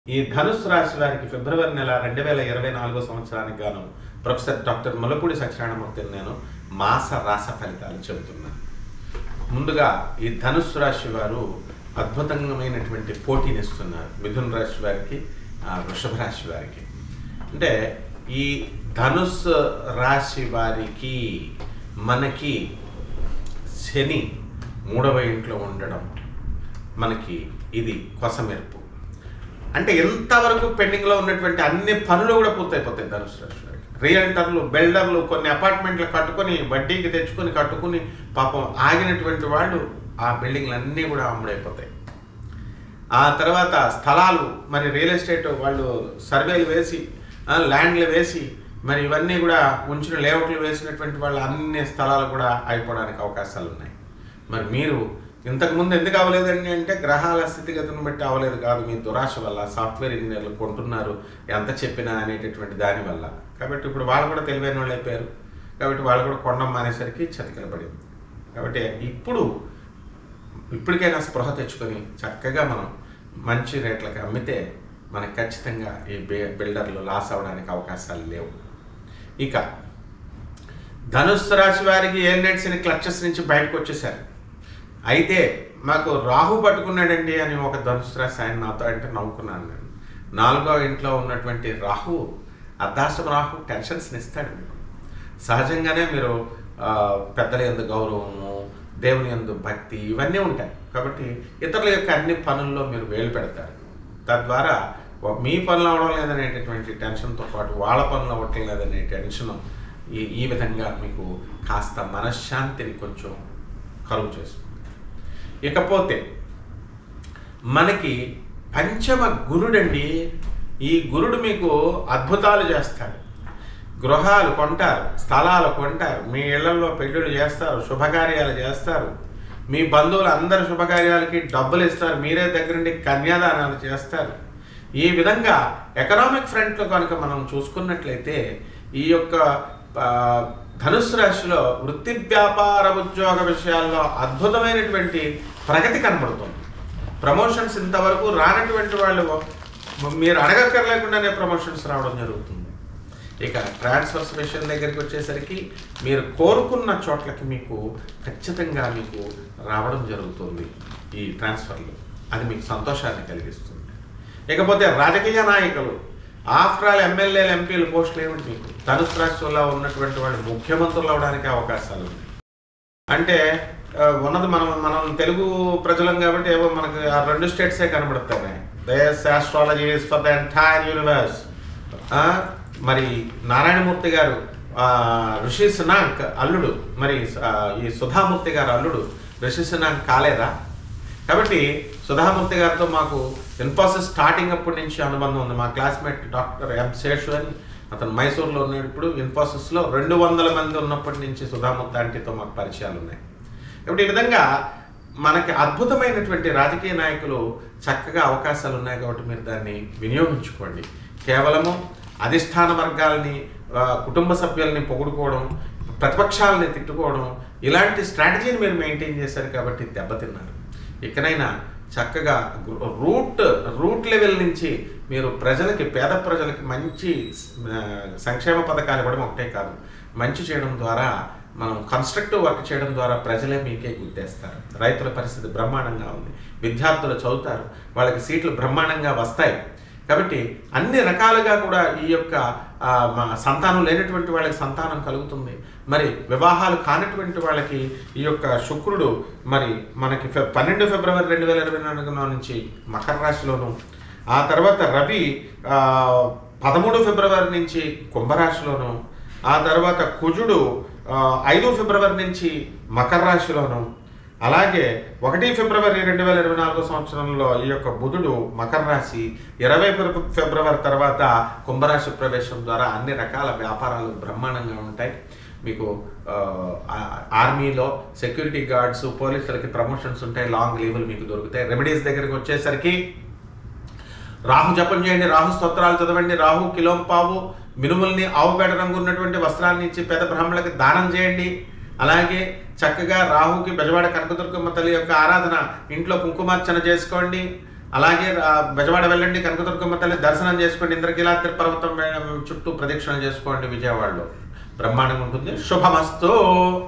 ఈ ధనుస్సు రాశి వారికి ఫిబ్రవరి నెల 2024 సంవత్సరానికి గాను ప్రొఫెసర్ డాక్టర్ ములపూడి సత్యనారాయణమూర్తిని నేను మాస రాస ఫలితాలు చెబుతున్నాను. ముందుగా ఈ ధనుస్సు రాశి వారు అద్భుతమైనటువంటి పోటీనిస్తున్నారు మిథున రాశి వారికి, వృషభ రాశి వారికి. అంటే ఈ ధనుస్సు రాశి వారికి మనకి శని 3వ ఇంట్లో ఉండడం మనకి ఇది కొసమెరుపు. అంటే ఎంతవరకు పెండింగ్లో ఉన్నటువంటి అన్ని పనులు కూడా పూర్తయిపోతాయి ధనుసు రాశి వారికి. రియల్టర్లు, బిల్డర్లు కొన్ని అపార్ట్మెంట్లు కట్టుకొని వడ్డీకి తెచ్చుకొని కట్టుకుని పాపం ఆగినటువంటి వాళ్ళు ఆ బిల్డింగ్లు అన్నీ కూడా అమ్ముడైపోతాయి. ఆ తర్వాత స్థలాలు మరి రియల్ ఎస్టేట్ వాళ్ళు సర్వేలు వేసి ల్యాండ్లు వేసి మరి ఇవన్నీ కూడా ఉంచిన లేఅవుట్లు వేసినటువంటి వాళ్ళు అన్ని స్థలాలు కూడా అయిపోవడానికి అవకాశాలు ఉన్నాయి. మరి మీరు ఇంతకుముందు ఎందుకు అవ్వలేదండి అంటే గ్రహాల స్థితిగతులను బట్టి అవ్వలేదు కాదు, మీ దురాశ వల్ల. సాఫ్ట్వేర్ ఇంజనీర్లు కొంటున్నారు ఎంత చెప్పినా అనేటటువంటి దానివల్ల. కాబట్టి ఇప్పుడు వాళ్ళు కూడా తెలివైన వాళ్ళు అయిపోయారు. కాబట్టి వాళ్ళు కూడా కొనడం మానేసరికి చతికిల పడింది. కాబట్టి ఇప్పటికైనా స్పృహ తెచ్చుకొని చక్కగా మనం మంచి రేట్లకి అమ్మితే మనకు ఖచ్చితంగా ఈ బిల్డర్లు లాస్ అవ్వడానికి అవకాశాలు లేవు. ఇక ధనుస్సు రాశి వారికి ఏలినాటి శని క్లచెస్ నుంచి బయటకు వచ్చేసారు. అయితే మాకు రాహు పట్టుకున్నాడండి అని ఒక ధనుస్సు రాశి ఆయన నాతో అంటే నవ్వుకున్నాను నేను. 4వ ఇంట్లో ఉన్నటువంటి రాహు, అర్ధాష్టమ రాహు టెన్షన్స్ని ఇస్తాడు మీకు. సహజంగానే మీరు పెద్దల యందు గౌరవము, దేవుని యందు భక్తి ఇవన్నీ ఉంటాయి. కాబట్టి ఇతరుల యొక్క అన్ని పనుల్లో మీరు వేలు పెడతారు. తద్వారా మీ పనులు అవ్వడం లేదనేటటువంటి టెన్షన్తో పాటు వాళ్ళ పనులు అవ్వటం లేదనే టెన్షన్ ఈ విధంగా మీకు కాస్త మనశ్శాంతిని కొంచెం కలుగు చేస్తుంది. ఇకపోతే మనకి పంచమ గురుడండి. ఈ గురుడు మీకు అద్భుతాలు చేస్తాడు. గృహాలు కొంటారు, స్థలాలు కొంటారు, మీ ఇళ్లలో పెళ్ళిళ్ళు చేస్తారు, శుభకార్యాలు చేస్తారు, మీ బంధువులు అందరి శుభకార్యాలకి డబ్బులు ఇస్తారు, మీరే దగ్గరుండి కన్యాదానాలు చేస్తారు. ఈ విధంగా ఎకనామిక్ ఫ్రంట్లో కనుక మనం చూసుకున్నట్లయితే ఈ యొక్క ధనుస్సు రాశిలో వృత్తి, వ్యాపార, ఉద్యోగ విషయాల్లో అద్భుతమైనటువంటి ప్రగతి కనబడుతుంది. ప్రమోషన్స్ ఇంతవరకు రానటువంటి వాళ్ళు మీరు అడగక్కర్లేకుండానే ప్రమోషన్స్ రావడం జరుగుతుంది. ఇక ట్రాన్స్ఫర్స్ విషయం దగ్గరికి వచ్చేసరికి మీరు కోరుకున్న చోట్లకి మీకు ఖచ్చితంగా మీకు రావడం జరుగుతుంది. ఈ ట్రాన్స్ఫర్లు అది మీకు సంతోషాన్ని కలిగిస్తుంది. ఇకపోతే రాజకీయ నాయకులు, ఆఫ్టర్ ఆల్ ఎమ్మెల్యేలు, ఎంపీలు పోస్టులు ఏమిటి మీకు ధనుస్సు రాశిలో ఉన్నటువంటి వాళ్ళు ముఖ్యమంత్రులు అవడానికి అవకాశాలు ఉన్నాయి. అంటే ఉన్నది మనం తెలుగు ప్రజలం కాబట్టి ఏవో మనకు ఆ 2 స్టేట్సే కనబడుతున్నాయి. This astrology is for the entire universe. మరి నారాయణమూర్తి గారు ఋషి సునాంక్ అల్లుడు, మరి ఈ సుధామూర్తి గారు అల్లుడు ఋషి సునాంక్ కాలేదా? కాబట్టి సుధామూర్తి గారితో మాకు ఇన్ఫోసిస్ స్టార్టింగ్ అప్పటి నుంచి అనుబంధం ఉంది. మా క్లాస్మేట్ డాక్టర్ ఎం శేషు అని అతను మైసూరులో ఉన్నాడు. ఇప్పుడు ఇన్ఫోసిస్లో 200 మంది ఉన్నప్పటి నుంచి సుధామూర్తి ఆంటీతో మాకు పరిచయాలు ఉన్నాయి. కాబట్టి ఈ విధంగా మనకి అద్భుతమైనటువంటి రాజకీయ నాయకులు చక్కగా అవకాశాలు ఉన్నాయి. కాబట్టి మీరు దాన్ని వినియోగించుకోండి. కేవలము అధిష్టాన వర్గాలని, కుటుంబ సభ్యుల్ని పొగుడుకోవడం, ప్రతిపక్షాలని తిట్టుకోవడం ఇలాంటి స్ట్రాటజీని మీరు మెయింటైన్ చేశారు కాబట్టి దెబ్బతిన్నారు. ఇకనైనా చక్కగా రూట్ లెవెల్ నుంచి మీరు ప్రజలకి, పేద ప్రజలకి మంచి సంక్షేమ పథకాలు ఇవ్వడం ఒకటే కాదు, మంచి చేయడం ద్వారా మనం కన్స్ట్రక్టివ్ వర్క్ చేయడం ద్వారా ప్రజలే మీకే గుర్తేస్తారు. రైతుల పరిస్థితి బ్రహ్మాండంగా ఉంది, విద్యార్థులు చదువుతారు, వాళ్ళకి సీట్లు బ్రహ్మాండంగా వస్తాయి. కాబట్టి అన్ని రకాలుగా కూడా ఈ యొక్క సంతానం లేనటువంటి వాళ్ళకి సంతానం కలుగుతుంది. మరి వివాహాలు కానటువంటి వాళ్ళకి ఈ యొక్క శుక్రుడు మరి మనకి 12 ఫిబ్రవరి 2024 నుంచి మకర రాశిలోను, ఆ తర్వాత రవి 13 ఫిబ్రవరి నుంచి కుంభరాశిలోను, ఆ తర్వాత కుజుడు 5 ఫిబ్రవరి నుంచి మకర రాశిలోను, అలాగే 1 ఫిబ్రవరి 2024 సంవత్సరంలో ఈ యొక్క బుధుడు మకర రాశి, 20 ఫిబ్రవరి తర్వాత కుంభరాశి ప్రవేశం ద్వారా అన్ని రకాల వ్యాపారాలు బ్రహ్మాండంగా ఉంటాయి. మీకు ఆర్మీలో సెక్యూరిటీ గార్డ్స్, పోలీసులకి ప్రమోషన్స్ ఉంటాయి, లాంగ్ లీవ్లు మీకు దొరుకుతాయి. రెమెడీస్ దగ్గరికి వచ్చేసరికి రాహు జపం చేయండి, రాహు స్తోత్రాలు చదవండి, రాహు కిలోంపావు మినుముల్ని ఆవుపేట రంగు ఉన్నటువంటి వస్త్రాన్ని ఇచ్చి పేద బ్రాహ్మణులకి దానం చేయండి. అలాగే చక్కగా రాహుకి బెజవాడ కనకదుర్గమ్మ తల్లి యొక్క ఆరాధన, ఇంట్లో కుంకుమార్చన చేసుకోండి. అలాగే బెజవాడ వెళ్ళండి, కనకదుర్గమ్మ తల్లి దర్శనం చేసుకోండి, ఇంద్రకీలాద్రి పర్వతం చుట్టూ ప్రదక్షిణ చేసుకోండి. విజయవాడలో బ్రహ్మాండంగా ఉంటుంది. శుభమస్తు.